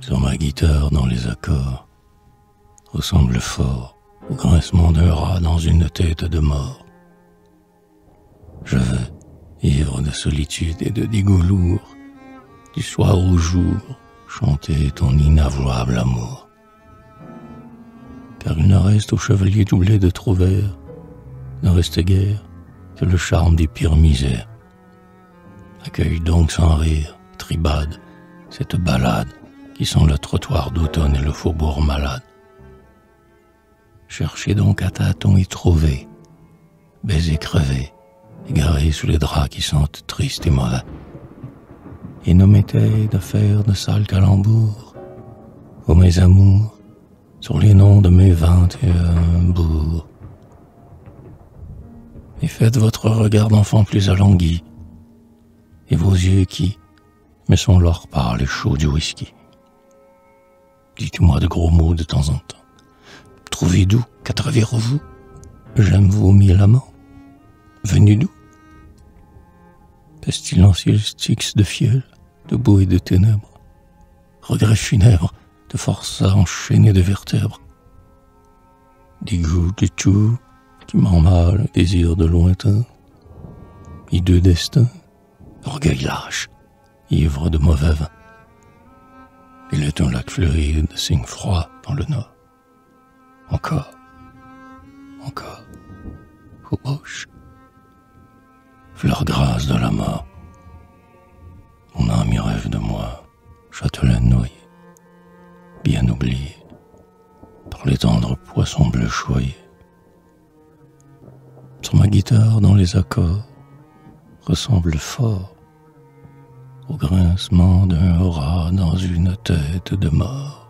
sur ma guitare dans les accords ressemble fort au grincement d'un rat dans une tête de mort. Je veux, ivre de solitude et de dégoût lourd, du soir au jour, chanter ton inavouable amour. Car il ne reste au chevalier doublé de trouvères, ne reste guère que le charme des pires misères. Accueille donc sans rire, tribade, cette balade qui sent le trottoir d'automne et le faubourg malade. Cherchez donc à tâtons et trouvez, baisers crevés, égarés sous les draps qui sentent tristes et mauvais. Et ne mettez de faire de sales calembours, ô mes amours, sur les noms de mes 21 bourgs. Et faites votre regard d'enfant plus alangui, et vos yeux qui me sont l'or par les chauds du whisky. Dites-moi de gros mots de temps en temps. Trouvez d'où qu'à travers vous, j'aime vos mille amants. Venus d'où? Pestilentiels styx de fiel, de boue et de ténèbres, regrets funèbres de forçats enchaînés de vertèbres. Dégoût de tout qui m'emmale, désir de lointain, hideux destin, orgueil lâche, ivre de mauvais vin. Il est un lac fleuri de signes froids dans le nord. Encore, encore, Hoboche, fleur grasse de la mort. Mon âme y rêve de moi, châtelaine noyée, bien oubliée, par les tendres poissons bleus choyés. Sur ma guitare, dans les accords, ressemble fort au grincement d'un rat dans une tête de mort.